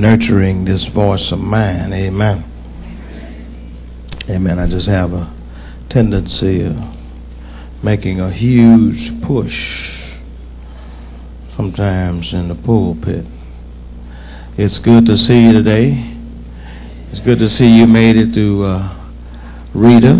nurturing this voice of mine. Amen. Amen. I just have a tendency of making a huge push sometimes in the pulpit. It's good to see you today. It's good to see you made it through Rita.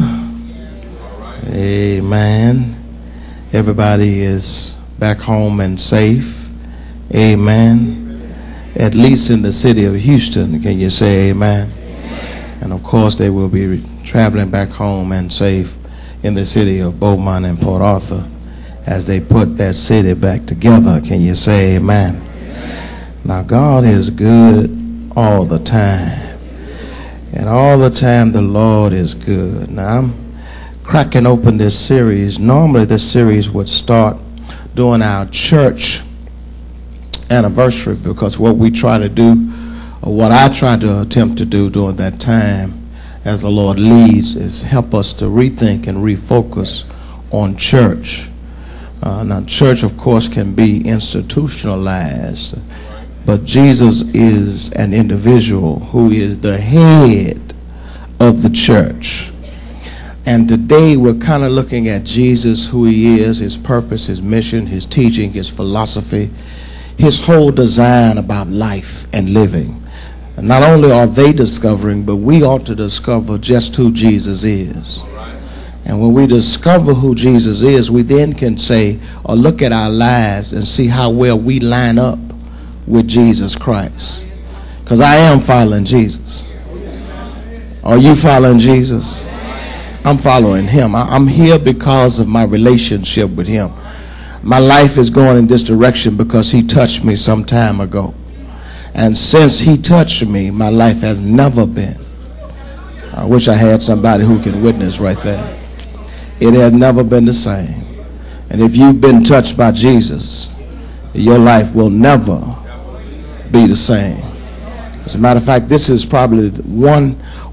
Amen. Everybody is back home and safe. Amen. At least in the city of Houston, can you say amen? Amen. And of course they will be traveling back home and safe in the city of Beaumont and Port Arthur as they put that city back together. Can you say amen? Amen. Now God is good all the time. And all the time the Lord is good. Now I'm cracking open this series. Normally this series would start during our church anniversary, because what we try to do, or what I try to attempt to do during that time as the Lord leads, is help us to rethink and refocus on church. Now church of course can be institutionalized, but Jesus is an individual who is the head of the church. And today we're kind of looking at Jesus, who he is, his purpose, his mission, his teaching, his philosophy, his whole design about life and living. And not only are they discovering, but we ought to discover just who Jesus is. And when we discover who Jesus is, we then can say or look at our lives and see how well we line up with Jesus Christ. Because I am following Jesus. Are you following Jesus? I'm following him. I'm here because of my relationship with him. My life is going in this direction because he touched me some time ago. And since he touched me, my life has never been. I wish I had somebody who can witness right there. It has never been the same. And if you've been touched by Jesus, your life will never be the same. As a matter of fact, this is probably one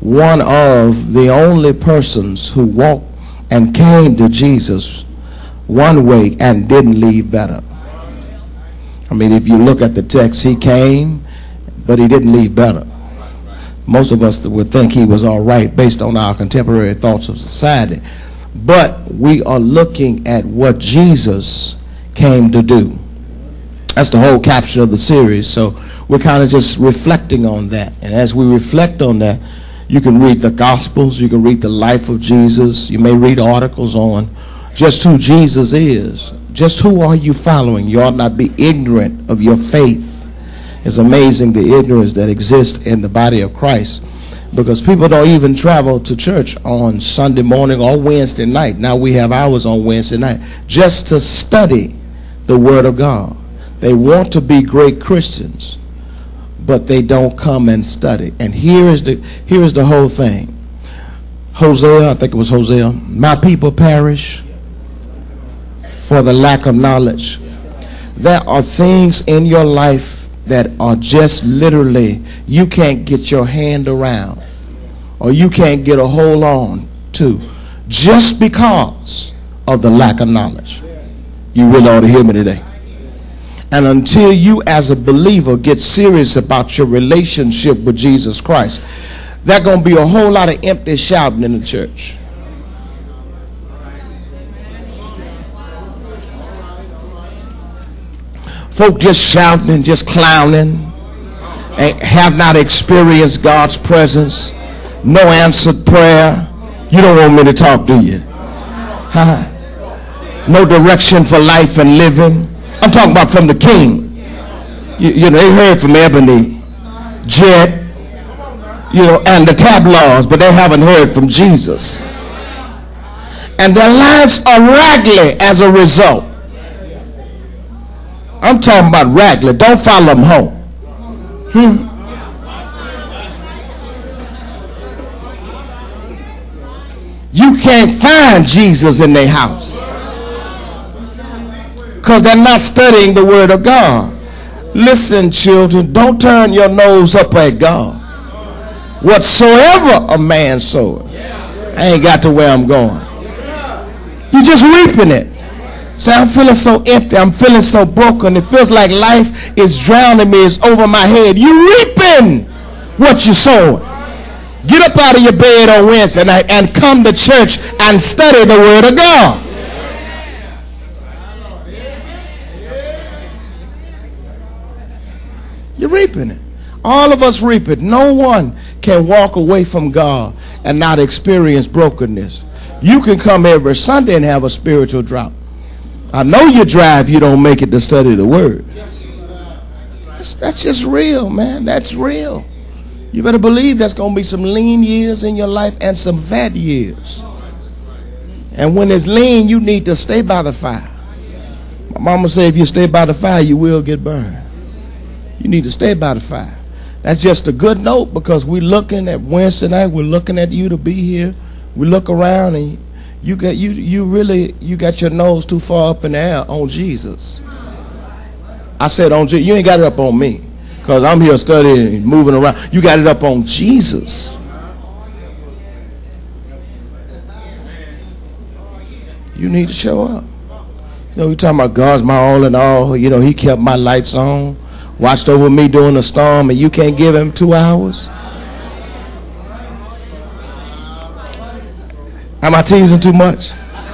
of the only persons who walked and came to Jesus one way and didn't leave better. I mean, if you look at the text, he came, but he didn't leave better. Most of us would think he was all right based on our contemporary thoughts of society. But we are looking at what Jesus came to do. That's the whole caption of the series. So we're kind of just reflecting on that. And as we reflect on that, you can read the Gospels, you can read the life of Jesus, you may read articles on just who Jesus is. Just who are you following? You ought not be ignorant of your faith. It's amazing the ignorance that exists in the body of Christ, because people don't even travel to church on Sunday morning or Wednesday night. Now we have hours on Wednesday night just to study the Word of God. They want to be great Christians, but they don't come and study. And here is the whole thing. Hosea, I think it was Hosea, my people perish for the lack of knowledge. There are things in your life that are just literally you can't get your hand around, or you can't get a hold on to, just because of the lack of knowledge. You really ought to hear me today. And until you as a believer get serious about your relationship with Jesus Christ, there's going to be a whole lot of empty shouting in the church. Folk just shouting and just clowning and have not experienced God's presence. No answered prayer. You don't want me to talk, do you? Huh? No direction for life and living. I'm talking about from the King. You know, they heard from Ebony, Jet, and the tabloids, but they haven't heard from Jesus. And their lives are raggedy as a result. I'm talking about raggedy. Don't follow them home. You can't find Jesus in their house because they're not studying the Word of God. Listen, children, don't turn your nose up at God. Whatsoever a man soweth, I ain't got to where I'm going. You're just reaping it. Say, I'm feeling so empty. I'm feeling so broken. It feels like life is drowning me. It's over my head. You reaping what you sowing. Get up out of your bed on Wednesday night and come to church and study the Word of God. You're reaping it. All of us reap it. No one can walk away from God and not experience brokenness. You can come every Sunday and have a spiritual drop. I know you drive, you don't make it to study the Word. That's just real, man. That's real. You better believe there's going to be some lean years in your life and some fat years. And when it's lean, you need to stay by the fire. My mama said if you stay by the fire, you will get burned. You need to stay by the fire. That's just a good note, because we're looking at Wednesday night. We're looking at you to be here. We look around and you got your nose too far up in the air on Jesus. I said on Jesus. You ain't got it up on me, because I'm here studying and moving around. You got it up on Jesus. You need to show up. You know, we're talking about God's my all in all. You know, he kept my lights on, watched over me during the storm, and you can't give him 2 hours? Am I teasing too much?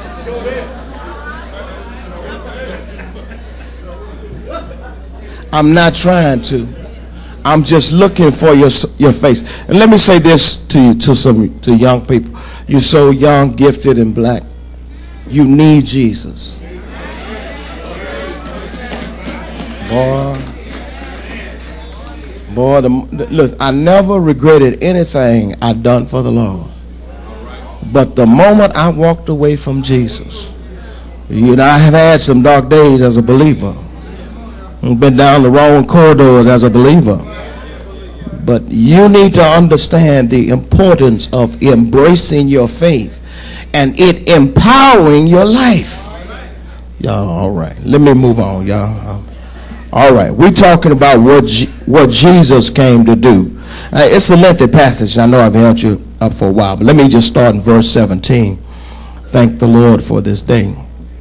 I'm not trying to. I'm just looking for your face. And let me say this to you, to young people. You're so young, gifted, and black. You need Jesus. Boy, look, I never regretted anything I'd done for the Lord. But the moment I walked away from Jesus, you know, I have had some dark days as a believer. I've been down the wrong corridors as a believer. But you need to understand the importance of embracing your faith and it empowering your life. Y'all, all right. Let me move on, y'all. All right. We're talking about what Jesus came to do. It's a lengthy passage. I know I've held you up for a while, but let me just start in verse 17. Thank the Lord for this day.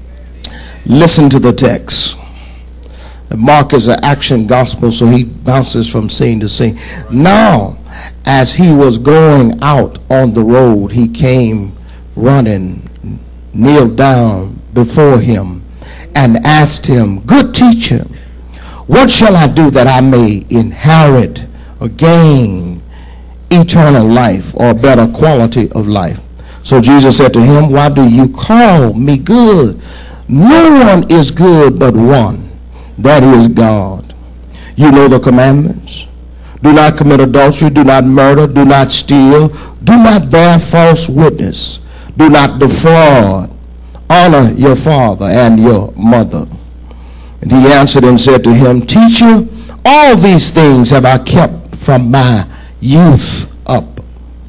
Listen to the text. Mark is an action gospel, so he bounces from scene to scene. Now, as he was going out on the road, he came running, kneeled down before him, and asked him, "Good teacher, what shall I do that I may inherit or gain eternal life, or better quality of life?" So Jesus said to him, "Why do you call me good? No one is good but one, that is God. You know the commandments. Do not commit adultery, do not murder, do not steal, do not bear false witness, do not defraud, honor your father and your mother." And he answered and said to him, "Teacher, all these things have I kept from my youth up."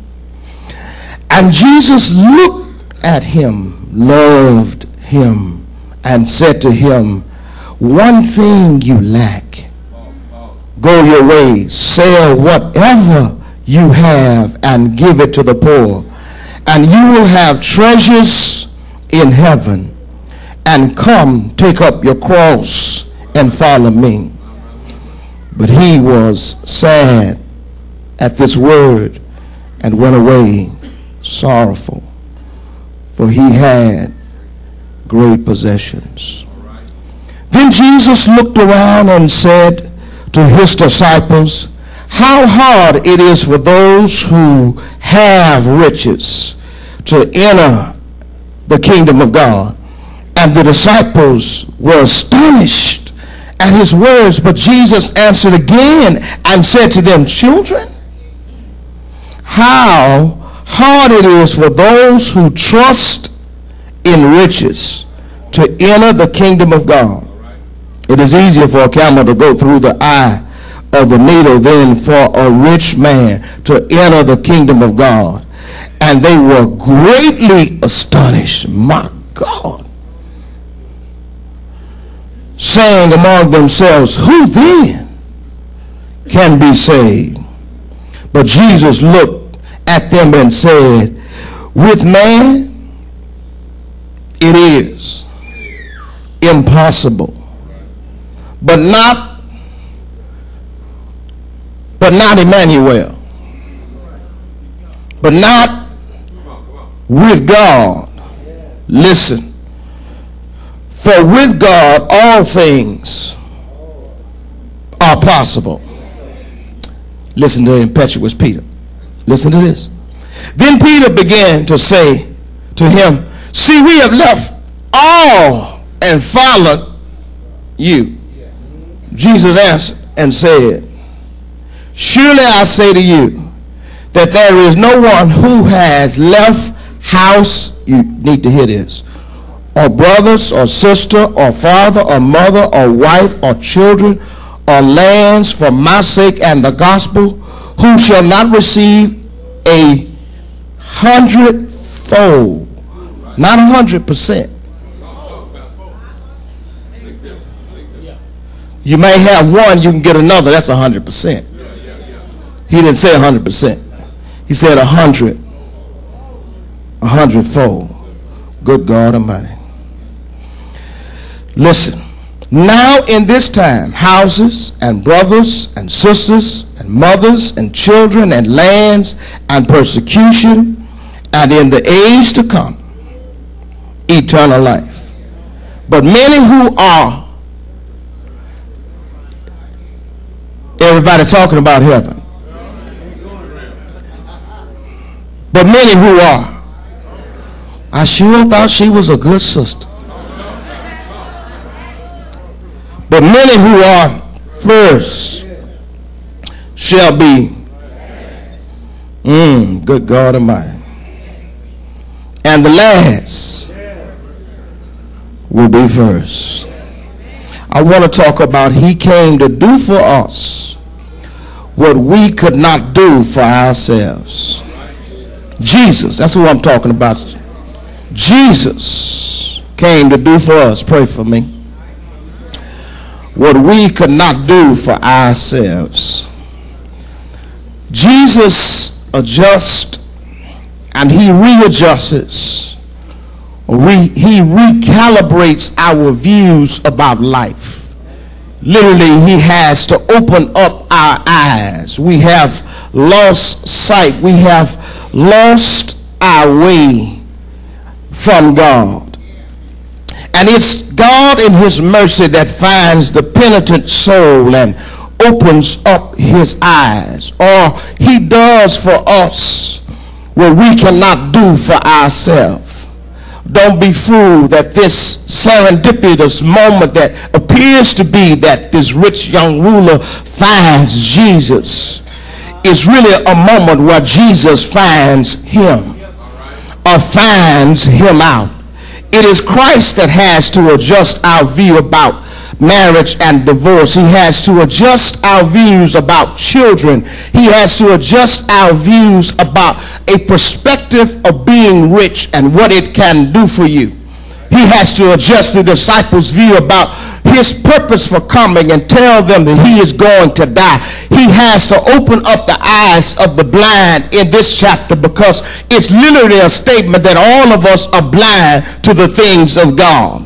And Jesus looked at him, loved him, and said to him, "One thing you lack. Go your way, sell whatever you have and give it to the poor, and you will have treasures in heaven. And come, take up your cross and follow me." But he was sad at this word and went away sorrowful, for he had great possessions. Then Jesus looked around and said to his disciples, "How hard it is for those who have riches to enter the kingdom of God." And the disciples were astonished at his words. But Jesus answered again and said to them, "Children, how hard it is for those who trust in riches to enter the kingdom of God. It is easier for a camel to go through the eye of a needle than for a rich man to enter the kingdom of God." And they were greatly astonished. My God. Saying among themselves, "Who then can be saved?" But Jesus looked at them and said, "With man it is impossible. But not Emmanuel. But not with God. Listen. For with God all things are possible. Listen to impetuous Peter. Listen to this. Then Peter began to say to him, see, we have left all and followed you. Jesus answered and said, surely I say to you that there is no one who has left house, you need to hear this, or brothers or sister or father or mother or wife or children or lands for my sake and the gospel, who shall not receive 100-fold, not 100%. You may have one, you can get another. That's 100%. He didn't say 100%. He said 100-fold. Good God Almighty. Listen. Now in this time, houses and brothers and sisters and mothers and children and lands and persecution, and in the age to come, eternal life. But many who are, everybody talking about heaven, but many who are, I sure thought she was a good sister. But many who are first shall be, good God Almighty, and the last will be first. I want to talk about he came to do for us what we could not do for ourselves. Jesus, that's who I'm talking about. Jesus came to do for us. Pray for me. What we could not do for ourselves. Jesus adjusts and he readjusts. He recalibrates our views about life. Literally, he has to open up our eyes. We have lost sight. We have lost our way from God. And it's God in his mercy that finds the penitent soul and opens up his eyes. Or he does for us what we cannot do for ourselves. Don't be fooled that this serendipitous moment that appears to be that this rich young ruler finds Jesus is really a moment where Jesus finds him or finds him out. It is Christ that has to adjust our view about marriage and divorce. He has to adjust our views about children. He has to adjust our views about a perspective of being rich and what it can do for you. He has to adjust the disciples' view about his purpose for coming and tell them that he is going to die. He has to open up the eyes of the blind in this chapter, because it's literally a statement that all of us are blind to the things of God.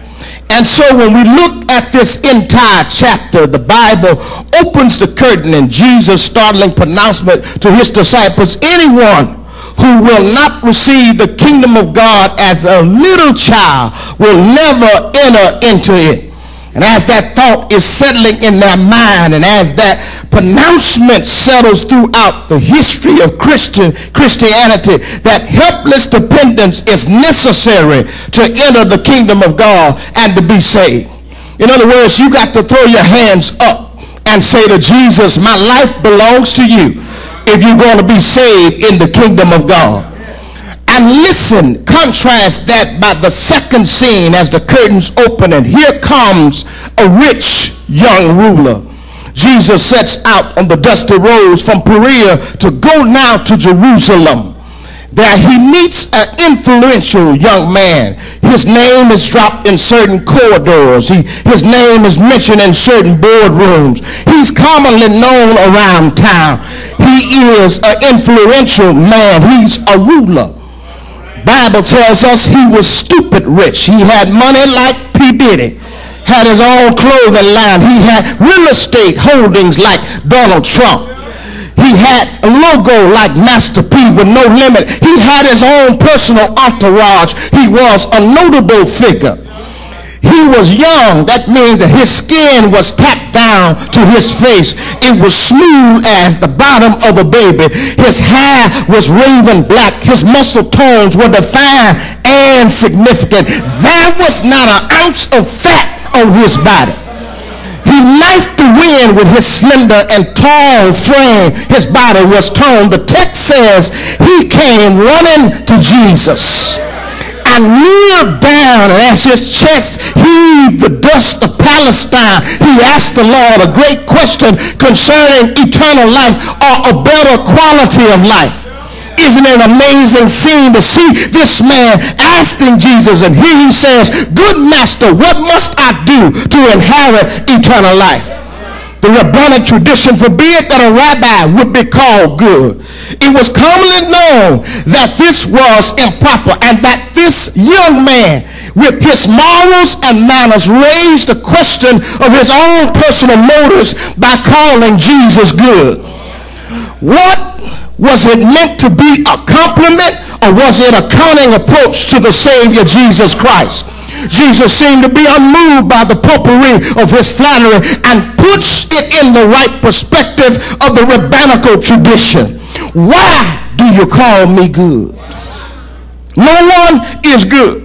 And so when we look at this entire chapter, the Bible opens the curtain and Jesus' startling pronouncement to his disciples: anyone who will not receive the kingdom of God as a little child will never enter into it. And as that thought is settling in their mind, and as that pronouncement settles throughout the history of Christianity, that helpless dependence is necessary to enter the kingdom of God and to be saved. In other words, you got to throw your hands up and say to Jesus, my life belongs to you if you're going to be saved in the kingdom of God. And listen, contrast that by the second scene as the curtains open, and here comes a rich young ruler. Jesus sets out on the dusty roads from Perea to go now to Jerusalem. There he meets an influential young man. His name is dropped in certain corridors. His name is mentioned in certain boardrooms. He's commonly known around town. He is an influential man. He's a ruler. Bible tells us he was stupid rich. He had money like P. Diddy. Had his own clothing line. He had real estate holdings like Donald Trump. He had a logo like Master P with no limit. He had his own personal entourage. He was a notable figure. He was young. That means that his skin was tacked down to his face. It was smooth as the bottom of a baby. His hair was raven black. His muscle tones were defined and significant. There was not an ounce of fat on his body. He knifed the wind with his slender and tall frame. His body was toned. The text says he came running to Jesus and kneeled down, and as his chest heaved the dust of Palestine, he asked the Lord a great question concerning eternal life or a better quality of life. Isn't it an amazing scene to see this man asking Jesus, and here he says, "Good master, what must I do to inherit eternal life?" The rabbinic tradition forbid that a rabbi would be called good. It was commonly known that this was improper, and that this young man with his morals and manners raised the question of his own personal motives by calling Jesus good. What was it meant to be a compliment, or was it a cunning approach to the Savior Jesus Christ? Jesus seemed to be unmoved by the potpourri of his flattery and puts it in the right perspective of the rabbinical tradition. Why do you call me good? No one is good,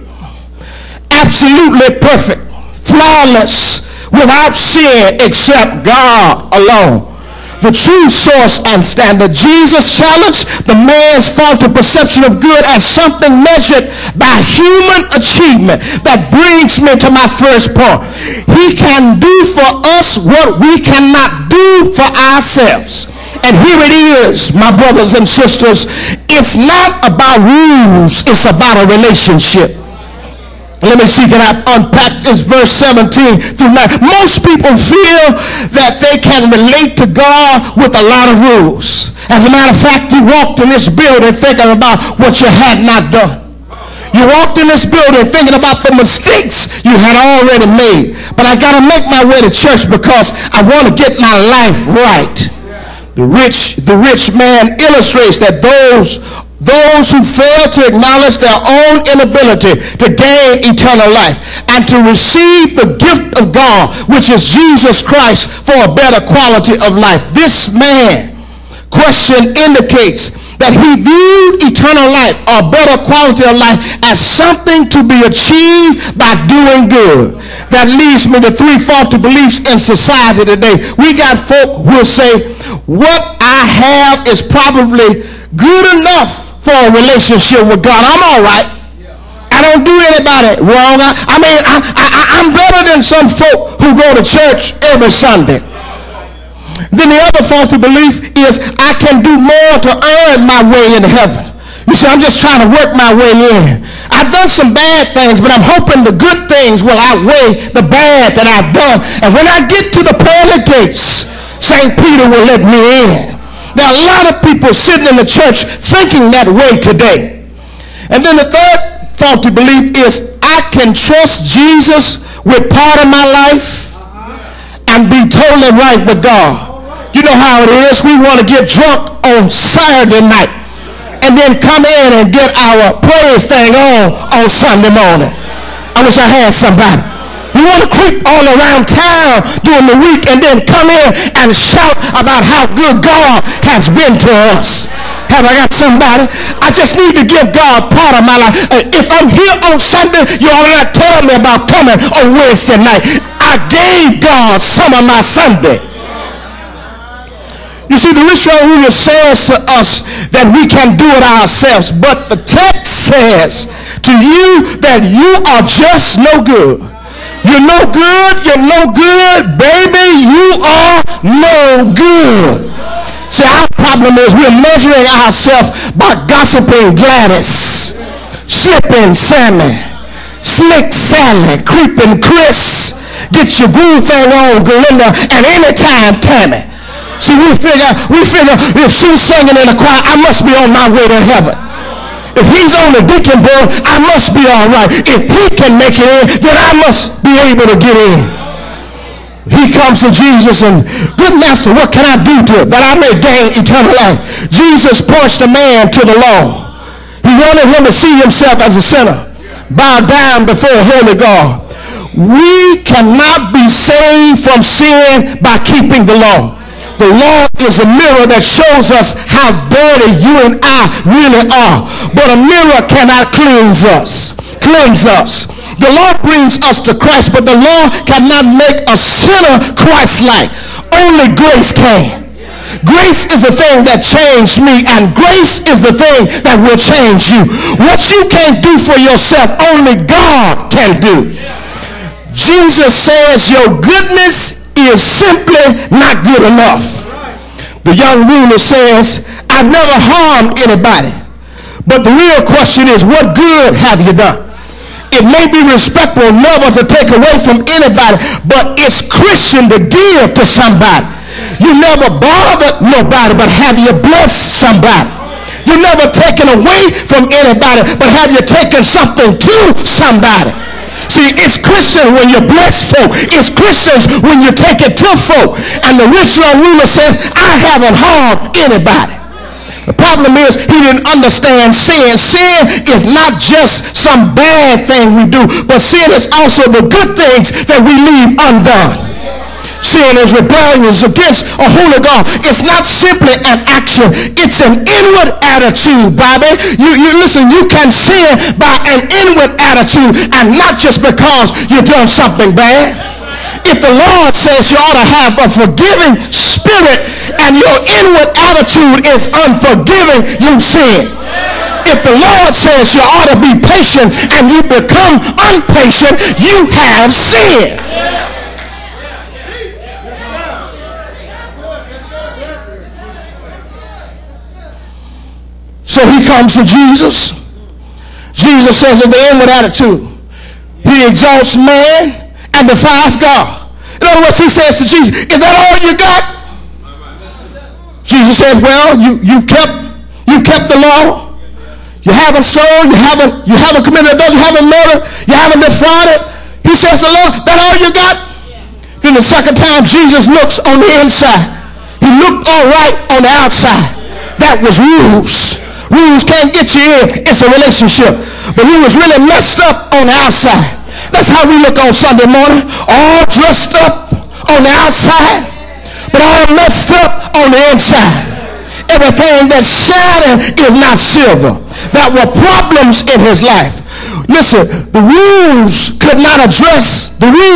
absolutely perfect, flawless, without sin except God alone, the true source and standard. Jesus challenged the man's faulty perception of good as something measured by human achievement. That brings me to my first point. He can do for us what we cannot do for ourselves. And here it is, my brothers and sisters. It's not about rules. It's about a relationship. Let me see, can I unpack this verse 17 through 9? Most people feel that they can relate to God with a lot of rules. As a matter of fact, you walked in this building thinking about what you had not done. You walked in this building thinking about the mistakes you had already made. But I got to make my way to church because I want to get my life right. The rich man illustrates that those who fail to acknowledge their own inability to gain eternal life and to receive the gift of God, which is Jesus Christ, for a better quality of life. This man question indicates that he viewed eternal life or better quality of life as something to be achieved by doing good. That leads me to three faulty beliefs in society today. We got folk who will say, what I have is probably good enough for a relationship with God. I'm all right. I don't do anybody wrong. I'm better than some folk who go to church every Sunday. Then the other faulty belief is I can do more to earn my way in heaven. You see, I'm just trying to work my way in. I've done some bad things, but I'm hoping the good things will outweigh the bad that I've done. And when I get to the pearly gates, St. Peter will let me in. There are a lot of people sitting in the church thinking that way today. And then the third faulty belief is I can trust Jesus with part of my life and be totally right with God. You know how it is. We want to get drunk on Saturday night and then come in and get our praise thing on Sunday morning. I wish I had somebody. We want to creep all around town during the week and then come in and shout about how good God has been to us. Have I got somebody? I just need to give God part of my life. If I'm here on Sunday, you ought to not tell me about coming on Wednesday night. I gave God some of my Sunday. You see, the rich young ruler says to us that we can do it ourselves, but the text says to you that you are just no good. You're no good, you're no good, baby, you are no good. See, our problem is we're measuring ourselves by gossiping Gladys, slipping Sammy, slick Sally, creeping Chris, get your groove thing on Galinda, and anytime Tammy. See, we figure if she's singing in the choir, I must be on my way to heaven. If he's on the deacon board, I must be all right. If he can make it in, then I must be able to get in. He comes to Jesus and, good master, what can I do to it that I may gain eternal life? Jesus points the man to the law. He wanted him to see himself as a sinner, bow down before a holy God. We cannot be saved from sin by keeping the law. The law is a mirror that shows us how dirty you and I really are. But a mirror cannot cleanse us. The law brings us to Christ, but the law cannot make a sinner Christ-like. Only grace can. Grace is the thing that changed me, and grace is the thing that will change you. What you can't do for yourself, only God can do. Jesus says your goodness is simply not good enough. The young ruler says, I've never harmed anybody. But the real question is, what good have you done? It may be respectful never to take away from anybody, but it's Christian to give to somebody. You never bothered nobody, but have you blessed somebody? You never taken away from anybody, but have you taken something to somebody? See, it's Christian when you bless folk. It's Christians when you take it to folk. And the rich young ruler says, I haven't harmed anybody. The problem is he didn't understand sin. Sin is not just some bad thing we do, but sin is also the good things that we leave undone. Sin is rebellion against a holy God. It's not simply an action. It's an inward attitude, Bobby. You listen, you can sin by an inward attitude and not just because you've done something bad. If the Lord says you ought to have a forgiving spirit and your inward attitude is unforgiving, you sin. If the Lord says you ought to be patient and you become impatient, you have sinned. So he comes to Jesus. Jesus says in the inward attitude, he exalts man and defies God. In other words, he says to Jesus, is that all you got? Jesus says, well, you've kept the law. You haven't stolen, you haven't committed adultery, you haven't murdered, you haven't defrauded. He says, the Lord, that all you got? Then the second time Jesus looks on the inside. He looked all right on the outside. That was rules. Rules can't get you in. It's a relationship. But he was really messed up on the outside. That's how we look on Sunday morning. All dressed up on the outside, but all messed up on the inside. Everything that's shining is not silver. There were problems in his life. Listen, the rules could only address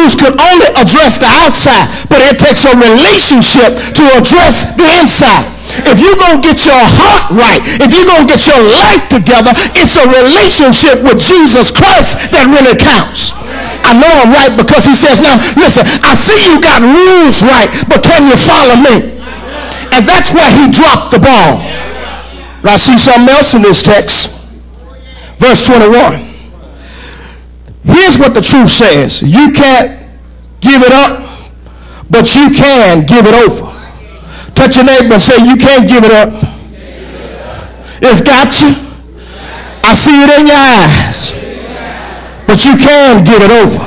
the outside, but it takes a relationship to address the inside. If you're going to get your heart right, if you're going to get your life together, it's a relationship with Jesus Christ that really counts. I know I'm right because he says, now, listen, I see you got rules right, but can you follow me? And that's where he dropped the ball. But I see something else in this text. Verse 21. Here's what the truth says. You can't give it up, but you can give it over. Touch your neighbor and say, you can't give it up. It's got you. I see it in your eyes. But you can give it over.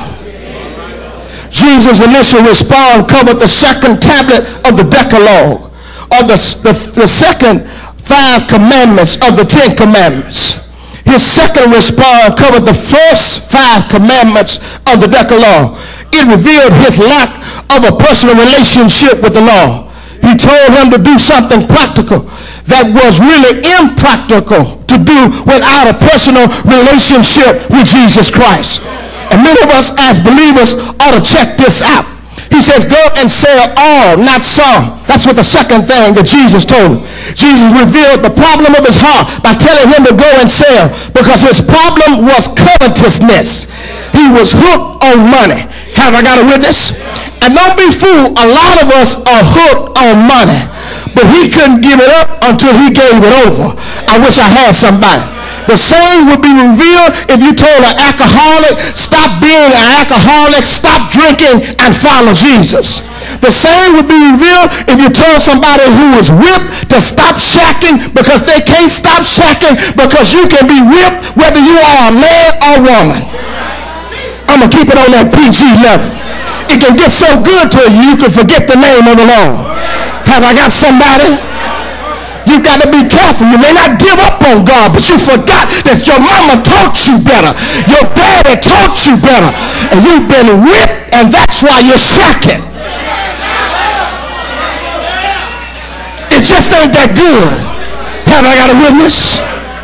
Jesus' initial response covered the second tablet of the Decalogue, or the second 5 commandments of the 10 commandments. His second response covered the first 5 commandments of the Decalogue. It revealed his lack of a personal relationship with the law. He told him to do something practical that was really impractical to do without a personal relationship with Jesus Christ. And many of us as believers ought to check this out. He says, go and sell all, not some. That's what the second thing that Jesus told him. Jesus revealed the problem of his heart by telling him to go and sell, because his problem was covetousness. He was hooked on money. Have I got a witness? And don't be fooled, a lot of us are hooked on money, but he couldn't give it up until he gave it over. I wish I had somebody. The same would be revealed if you told an alcoholic, stop being an alcoholic, stop drinking, and follow Jesus. The same would be revealed if you told somebody who was whipped to stop shacking because they can't stop shacking because you can be whipped whether you are a man or woman. I'm going to keep it on that PG level. It can get so good to you, you can forget the name of the Lord. Have I got somebody? You got to be careful. You may not give up on God, but you forgot that your mama taught you better. Your daddy taught you better. And you've been whipped, and that's why you're shacking. It just ain't that good. Have I got a witness?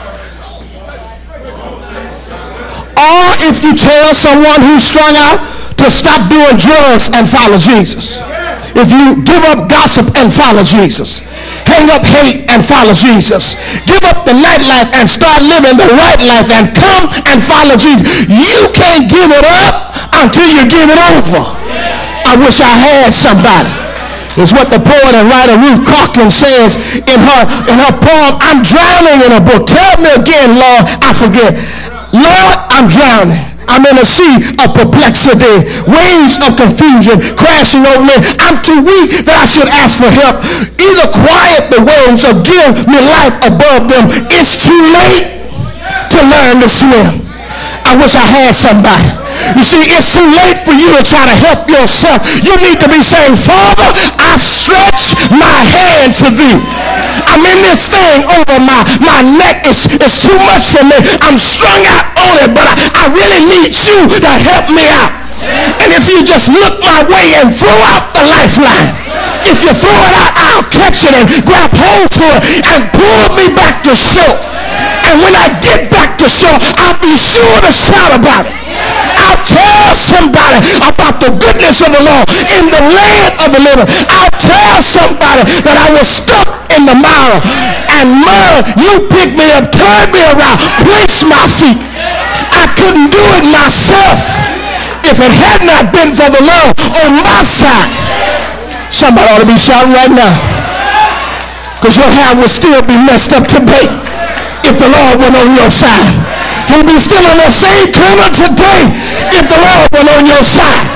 Or if you tell someone who's strung out to stop doing drugs and follow Jesus. If you give up gossip and follow Jesus. Hang up hate and follow Jesus. Give up the nightlife and start living the right life and come and follow Jesus. You can't give it up until you give it over. I wish I had somebody. It's what the poet and writer Ruth Calkins says in her poem, I'm drowning in a book. Tell me again, Lord, I forget. Lord, I'm drowning. I'm in a sea of perplexity, waves of confusion crashing over me. I'm too weak that I should ask for help. Either quiet the waves or give me life above them. It's too late to learn to swim. I wish I had somebody. You see, it's too late for you to try to help yourself. You need to be saying, Father, I stretch my hand to thee. I'm in this thing over my neck. It's too much for me. I'm strung out on it, but I really need you to help me out. And if you just look my way and throw out the lifeline, if you throw it out, I'll catch it and grab hold to it and pull me back to shore. And when I get back to shore, I'll be sure to shout about it. I'll tell somebody about the goodness of the Lord in the land of the living. I'll tell somebody that I was stuck in the mire and mud. You picked me up, turned me around, placed my feet. I couldn't do it myself if it had not been for the Lord on my side. Somebody ought to be shouting right now, because your hair would still be messed up today if the Lord went on your side. You'll be still on that same corner today if the Lord went on your side.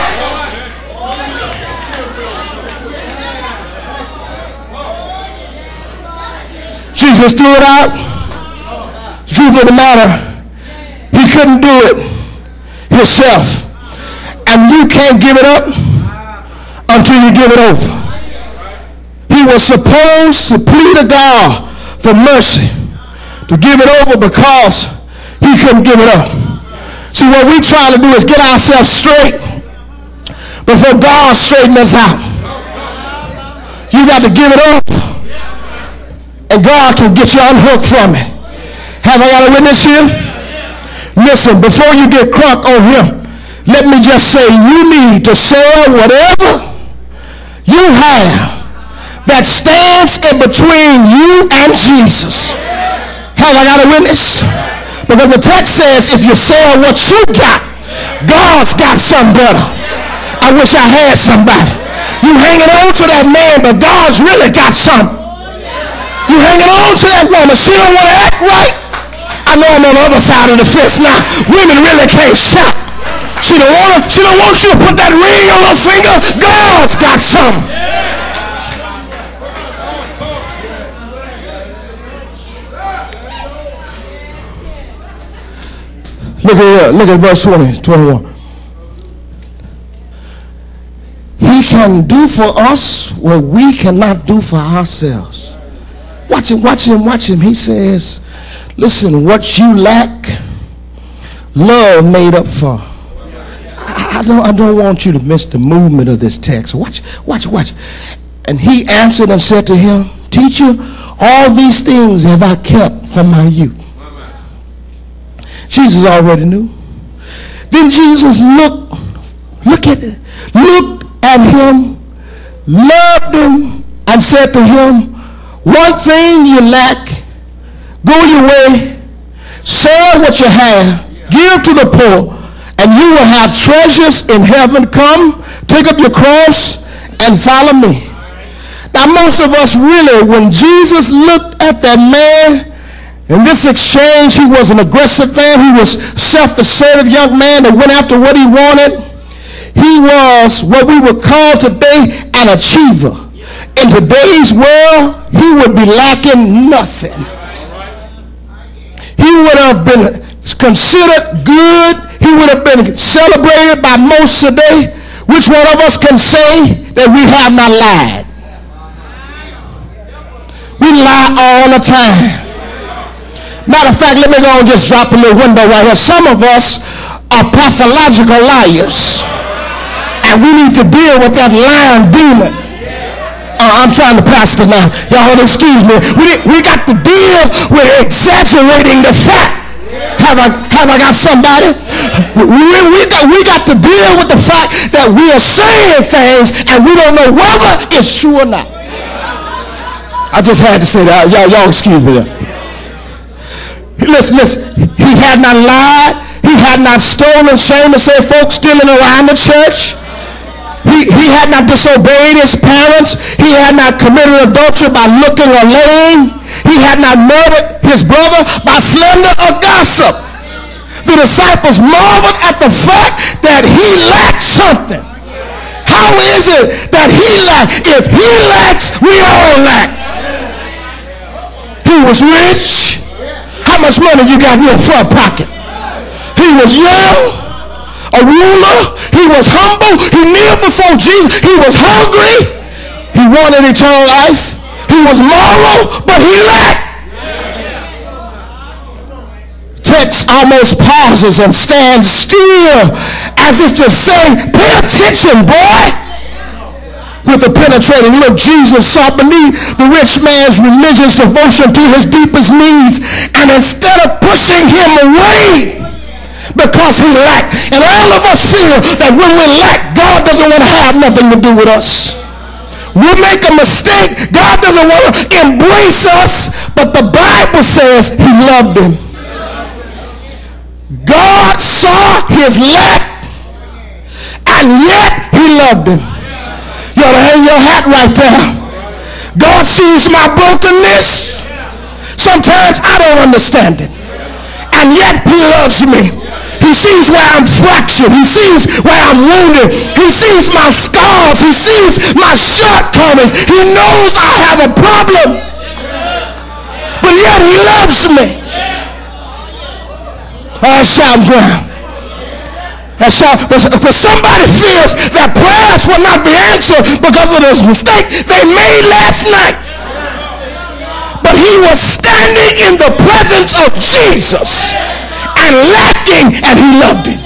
Jesus threw it out. Truth of the matter, he couldn't do it himself. And you can't give it up until you give it over. He was supposed to plead to God for mercy, to give it over because he couldn't give it up. See, what we try to do is get ourselves straight before God straightens us out. You got to give it up, and God can get you unhooked from it. Have I got a witness here? Listen, before you get crunk on him, let me just say you need to sell whatever you have that stands in between you and Jesus. Have I got a witness? Because the text says if you sell what you got, God's got something better. I wish I had somebody. You hanging on to that man, but God's really got something. You hanging on to that woman. She don't want to act right. I know I'm on the other side of the fence now. Women really can't shout. She don't want you to put that ring on her finger. God's got something. Look at here. Look at verse 21. He can do for us what we cannot do for ourselves. Watch him. He says, listen, what you lack, love made up for. I don't want you to miss the movement of this text. Watch. And he answered and said to him, Teacher, all these things have I kept from my youth. Jesus already knew. Then Jesus looked at him, loved him, and said to him, one thing you lack, go your way, sell what you have, give to the poor, and you will have treasures in heaven. Come, take up your cross and follow me. Now most of us really, when Jesus looked at that man In this exchange, he was an aggressive man. He was self-assertive young man that went after what he wanted. He was what we would call today an achiever. In today's world, he would be lacking nothing. He would have been considered good. He would have been celebrated by most today. Which one of us can say that we have not lied? We lie all the time. Matter of fact, let me go and just drop a little window right here. Some of us are pathological liars. And we need to deal with that lying demon. I'm trying to pastor now. Y'all excuse me. We got to deal with exaggerating the fact. Have I got somebody? We got to deal with the fact that we are saying things and we don't know whether it's true or not. I just had to say that. Y'all excuse me there. Listen, he had not lied. He had not stolen. Shame to say, folks stealing around the church. He had not disobeyed his parents. He had not committed adultery by looking or laying. He had not murdered his brother by slander or gossip. The disciples marveled at the fact that he lacked something. How is it that he lacked? If he lacks, we all lack. He was rich. How much money you got in your front pocket? He was young, a ruler. He was humble. He kneeled before Jesus. He was hungry. He wanted eternal life. He was moral, but he lacked. Text almost pauses and stands still as if to say, pay attention, boy. With a penetrating look, Jesus saw beneath the rich man's religious devotion to his deepest needs, and instead of pushing him away because he lacked, and all of us feel that when we lack, God doesn't want to have nothing to do with us. We make a mistake, God doesn't want to embrace us, but the Bible says he loved him. God saw his lack, and yet he loved him. You ought to hang your hat right there. God sees my brokenness. Sometimes I don't understand it. And yet he loves me. He sees where I'm fractured. He sees where I'm wounded. He sees my scars. He sees my shortcomings. He knows I have a problem. But yet he loves me. Shout ground. If somebody feels that prayers will not be answered because of this mistake they made last night, but he was standing in the presence of Jesus and lacking, and he loved him.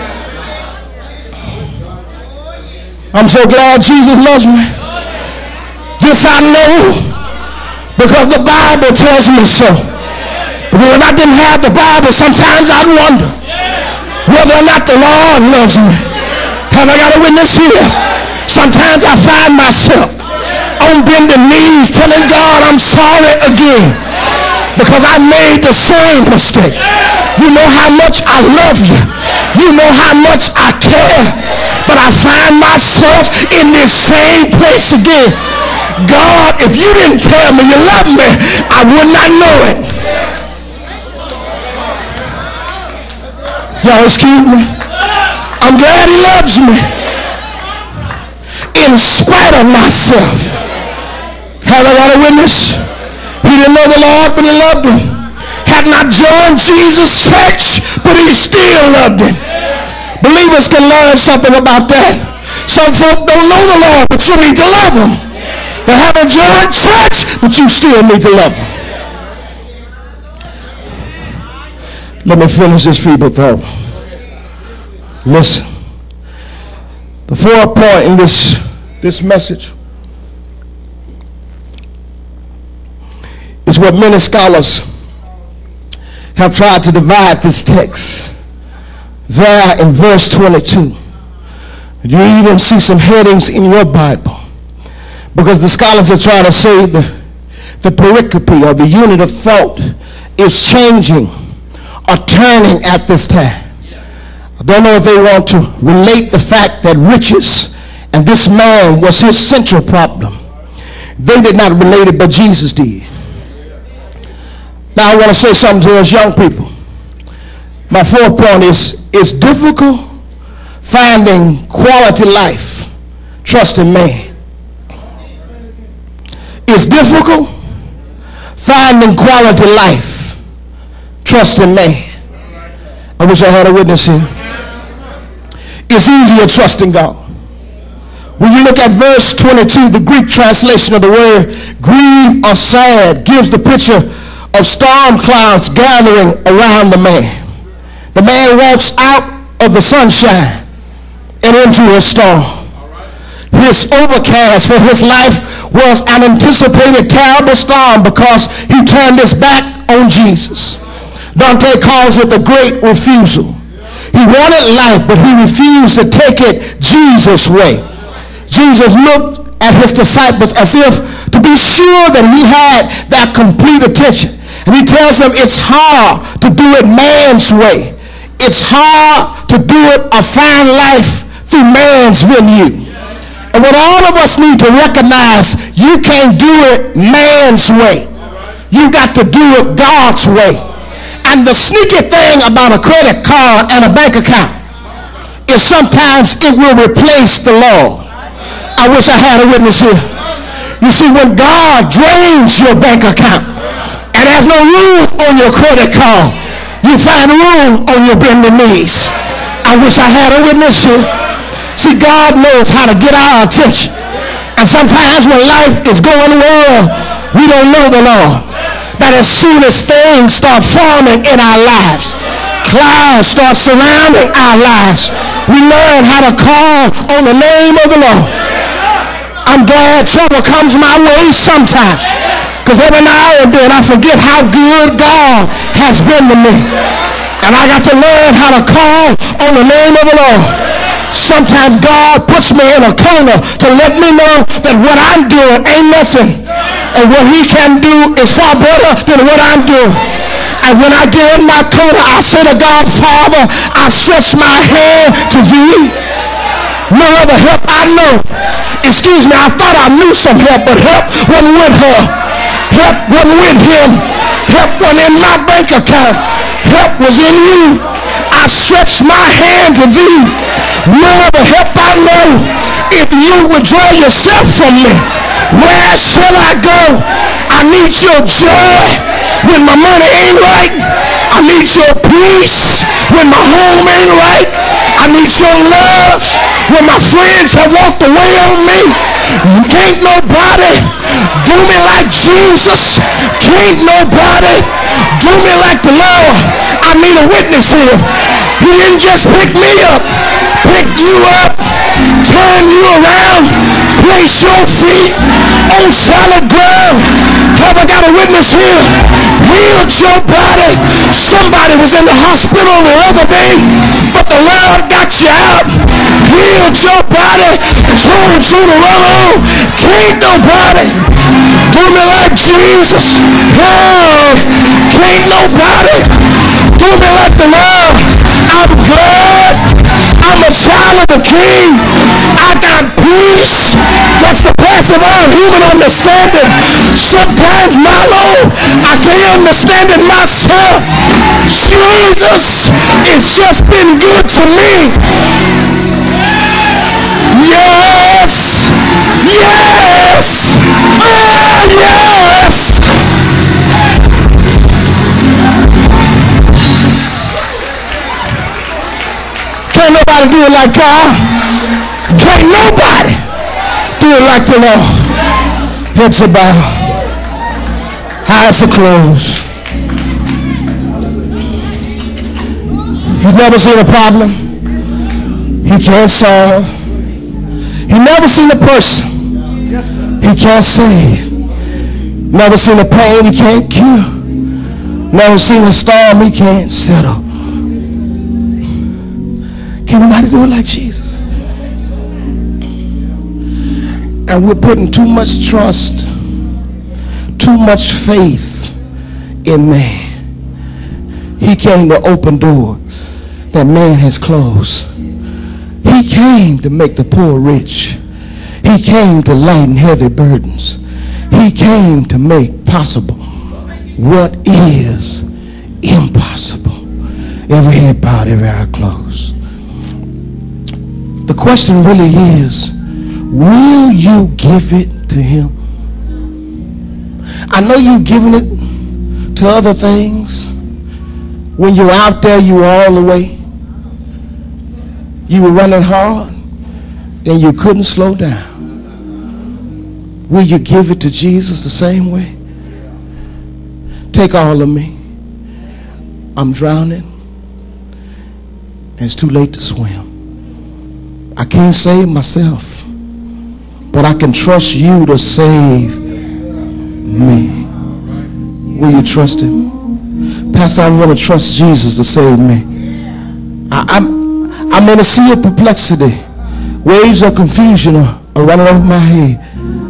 I'm so glad Jesus loves me. This I know because the Bible tells me so. When I didn't have the Bible, sometimes I'd wonder whether or not the Lord loves me. Have I got a witness here? Sometimes I find myself on bending knees telling God I'm sorry again because I made the same mistake. You know how much I love you. You know how much I care. But I find myself in this same place again. God, if you didn't tell me you love me, I would not know it. Y'all excuse me. I'm glad he loves me in spite of myself. Have I got a witness? He didn't know the Lord, but he loved him. Had not joined Jesus' church, but he still loved him. Believers can learn something about that. Some folk don't know the Lord, but you need to love him. They haven't joined church, but you still need to love him. Let me finish this feeble thought. Listen. The fourth point in this message is what many scholars have tried to divide this text. There in verse 22. You even see some headings in your Bible. Because the scholars are trying to say the pericope or the unit of thought is changing or turning at this time. I don't know if they want to relate the fact that riches and this man was his central problem. They did not relate it, but Jesus did. Now I want to say something to us young people. My fourth point is, it's difficult finding quality life trusting man. It's difficult finding quality life trusting man. I wish I had a witness here. It's easier trusting God. When you look at verse 22, the Greek translation of the word grieve or sad gives the picture of storm clouds gathering around the man. The man walks out of the sunshine and into a storm. His overcast for his life was an anticipated terrible storm because he turned his back on Jesus. Dante calls it the great refusal. He wanted life, but he refused to take it Jesus' way. Jesus looked at his disciples as if to be sure that he had their complete attention. And he tells them it's hard to do it man's way. It's hard to do it a fine life through man's venue. And what all of us need to recognize, you can't do it man's way. You got to do it God's way. And the sneaky thing about a credit card and a bank account is sometimes it will replace the Lord. I wish I had a witness here. You see, when God drains your bank account and there's no room on your credit card, you find room on your bending knees. I wish I had a witness here. See, God knows how to get our attention. And sometimes when life is going well, we don't know the Lord. That as soon as things start forming in our lives, clouds start surrounding our lives, we learn how to call on the name of the Lord. I'm glad trouble comes my way sometimes, because every now and then I forget how good God has been to me. And I got to learn how to call on the name of the Lord. Sometimes God puts me in a corner to let me know that what I'm doing ain't nothing. And what he can do is far better than what I'm doing. And when I get in my corner, I say to God, Father, I stretch my hand to thee. No other help I know. Excuse me, I thought I knew some help, but help wasn't with her. Help wasn't with him. Help wasn't in my bank account. Help was in you. I stretch my hand to thee. No other help I know. If you withdraw yourself from me, where shall I go? I need your joy when my money ain't right. I need your peace when my home ain't right. I need your love when my friends have walked away on me. Can't nobody do me like Jesus. Can't nobody do me like the Lord. I need a witness here. He didn't just pick me up, pick you up, turn you around, place your feet on solid ground. Have I got a witness here? Healed your body. Somebody was in the hospital the other day, but the Lord got you out. Healed your body, told you to run on. Can't nobody do me like Jesus. Hell, can't nobody do me like the Lord. I'm glad I'm a child of the King. I got peace that surpasses all human understanding. Sometimes, my Lord, I can't understand it myself. Jesus, it's just been good to me. Yes, yes, oh yes. Can't nobody do it like God. Can't nobody do it like the Lord. Heads are bowed, eyes are closed. He's never seen a problem he can't solve. He never seen a person he can't save. Never seen a pain he can't cure. Never seen a storm he can't settle. Can't nobody do it like Jesus. And we're putting too much trust, too much faith in man. He came to open doors that man has closed. He came to make the poor rich. He came to lighten heavy burdens. He came to make possible what is impossible. Every head bowed, every eye closed. The question really is, will you give it to him? I know you've given it to other things. When you're out there, you were all the way. You were running hard and you couldn't slow down. Will you give it to Jesus the same way? Take all of me. I'm drowning and it's too late to swim. I can't save myself, but I can trust you to save me. Will you trust him? Pastor, I want to trust Jesus to save me. I'm in a sea of perplexity. Waves of confusion are running over my head.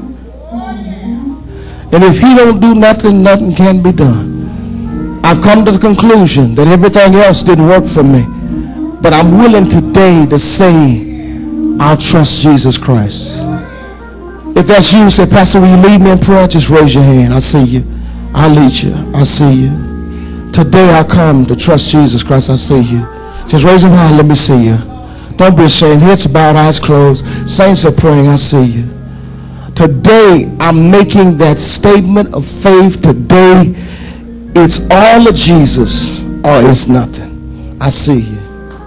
And if he don't do nothing, nothing can be done. I've come to the conclusion that everything else didn't work for me. But I'm willing today to say, I'll trust Jesus Christ. If that's you, say, Pastor, will you lead me in prayer? Just raise your hand. I see you. I'll lead you. I see you. Today I come to trust Jesus Christ. I see you. Just raise your hand. Let me see you. Don't be ashamed. Heads bowed, eyes closed. Saints are praying. I see you. Today I'm making that statement of faith. Today it's all of Jesus or it's nothing. I see you.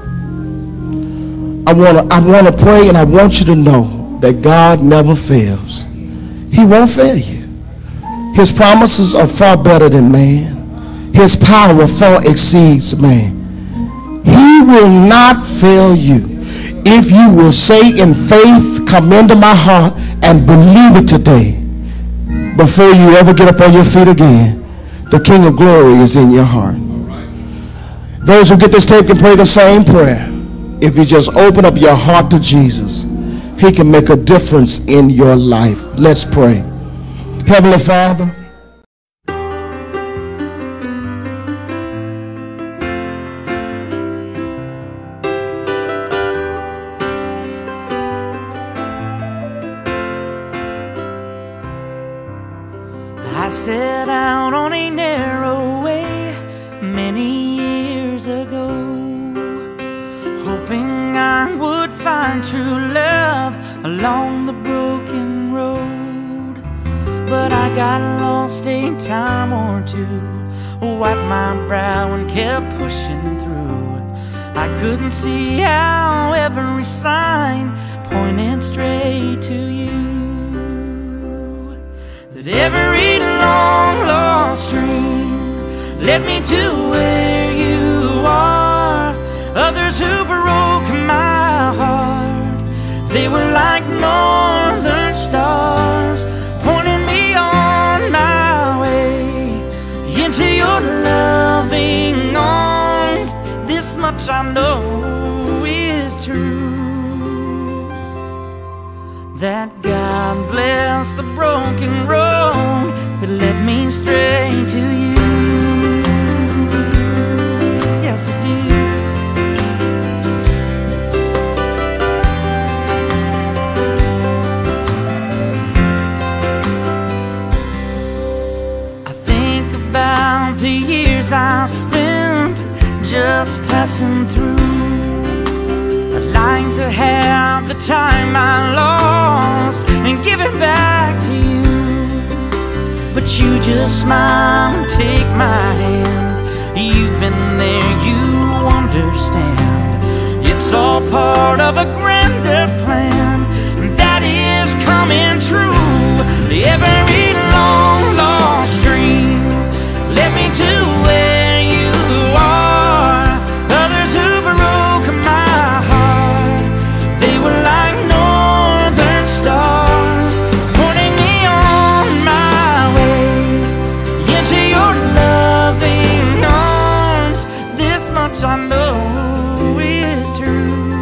I want to pray, and I want you to know that God never fails. He won't fail you. His promises are far better than man. His power far exceeds man. He will not fail you. If you will say in faith, come into my heart and believe it today, before you ever get up on your feet again, the King of Glory is in your heart. Those who get this tape can pray the same prayer. If you just open up your heart to Jesus, he can make a difference in your life. Let's pray. Heavenly Father, I set out on a narrow way many years ago, hoping I would find true love along the broken road. But I got lost a time or two, wiped my brow and kept pushing through. I couldn't see how every sign pointed straight to you. That every long lost dream led me to where you are. Others who broke my heart, they were like northern stars, pointing me on my way into your loving arms. This much I know is true, that God bless the broken road that led me straight to you. Yes, it did. I think about the years I spent just passing through. I'd like to have the time I lost and give it back to you, but you just smile and take my hand. You've been there, you understand. It's all part of a grander plan that is coming true. Every long lost dream led me to where you are. Others who broke my heart, they were like northern stars, pointing me on my way into your loving arms. This much I know is true,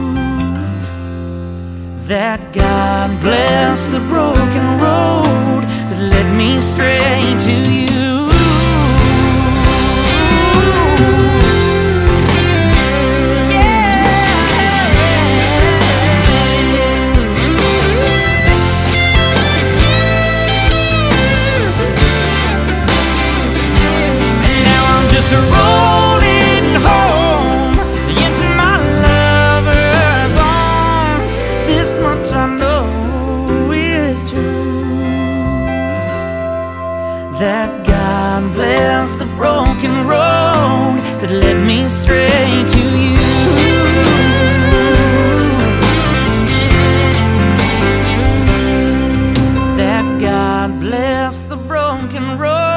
that God bless the broken road that led me straight to you. that led me straight to you. That God bless the broken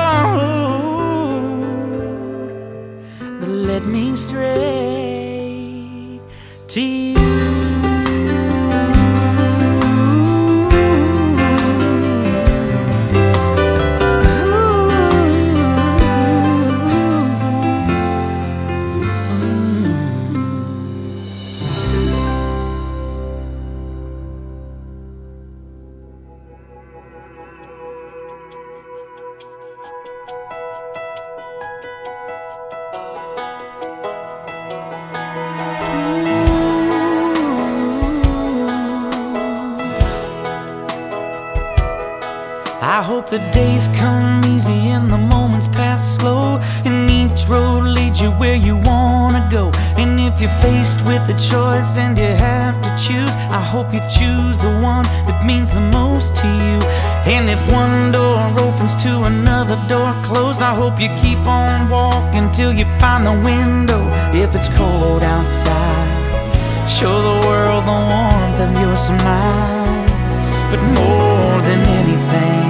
road that led me straight to you. I hope the days come easy and the moments pass slow, and each road leads you where you wanna go. And if you're faced with a choice and you have to choose, I hope you choose the one that means the most to you. And if one door opens to another door closed, I hope you keep on walking till you find the window. If it's cold outside, show the world the warmth of your smile. But more than anything,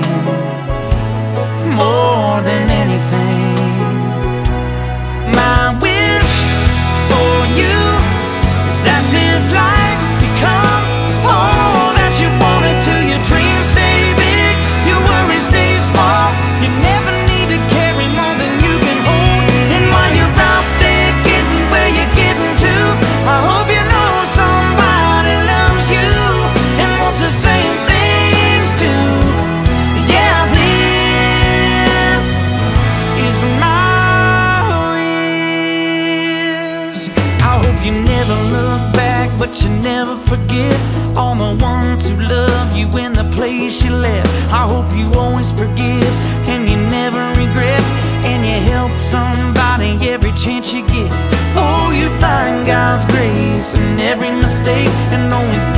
more than anything, my wish for you is that this life becomes all that you want it to. Your dreams stay big, your worries stay small. You never need to carry more than you can hold. And while you're out there getting where you're getting to, I hope you know somebody loves you and wants the same things too. Yeah, this is my wish. I hope you never look back, but you never forget all the ones who love you in the place you left. I hope you always forgive and you never regret, and you help somebody every chance you get. Oh, you find God's grace in every mistake and always